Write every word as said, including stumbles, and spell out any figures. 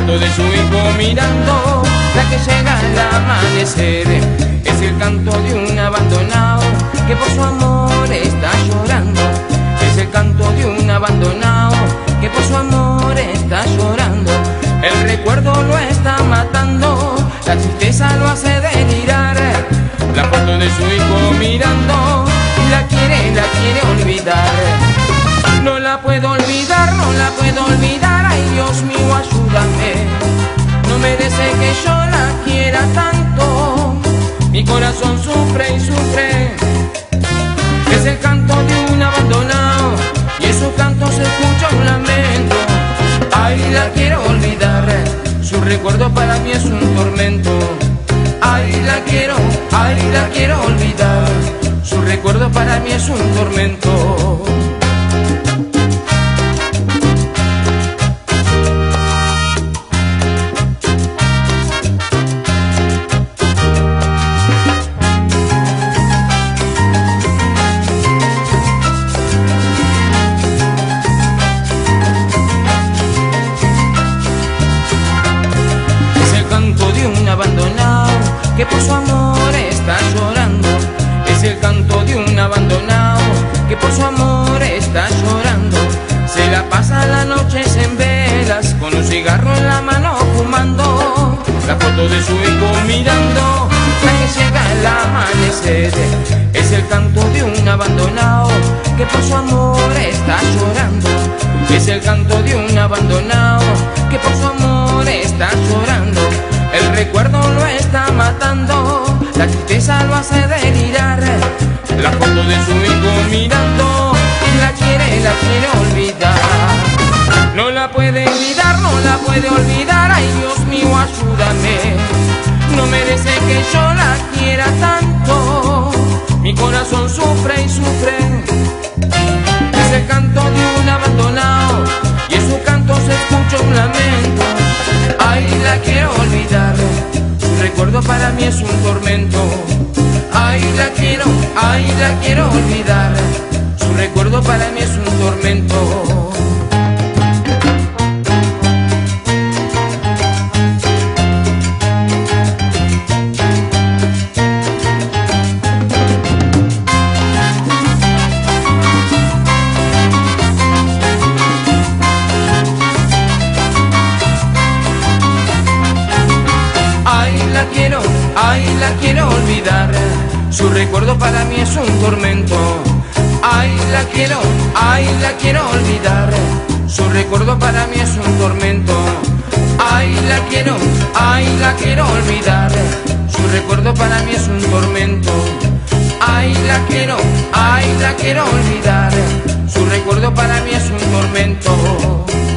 foto de su hijo mirando, la que llega al amanecer. Es el canto de un abandonado que por su amor está llorando. Es el canto de un abandonado que por su amor está llorando. El recuerdo lo está matando, la tristeza lo hace delirar. La foto de su hijo mirando, la quiere, la quiere olvidar. No la puedo olvidar, no la puedo olvidar. Ay, Dios mío, ayúdame. No merece que yo la quiera tanto. Mi corazón sufre y sufre. Es el canto de un abandonado y en su canto se escucha un lamento. Ay, la quiero olvidar, su recuerdo para mí es un tormento. Ay, la quiero, ay, la quiero olvidar, su recuerdo para mí es un tormento. Abandonado que por su amor está llorando. Es el canto de un abandonado que por su amor está llorando. Se la pasa la noche en velas con un cigarro en la mano fumando. La foto de su hijo mirando, la que llega al amanecer. Es el canto de un abandonado que por su amor está llorando. Es el canto de un abandonado que por su amor está llorando. El recuerdo lo está matando, la tristeza lo hace delirar. La foto de su hijo mirando, la quiere, la quiere olvidar. No la puede olvidar, no la puede olvidar. Ay, Dios mío, ayúdame. No merece que yo la quiera tanto. Mi corazón sufre y sufre. Es el canto de un abandonado y en su canto se escucha un lamento. Ay, la quiero olvidar, su recuerdo para mí es un tormento. Ay, la quiero, ay, la quiero olvidar, su recuerdo para mí es un tormento. La quiero, ay, la quiero olvidar, su recuerdo para mí es un tormento. Ay, la quiero, ay, la quiero olvidar, su recuerdo para mí es un tormento. Ay, la quiero, ay, la quiero olvidar, su recuerdo para mí es un tormento. Ay, la quiero, ay, la quiero olvidar, su recuerdo para mí es un tormento.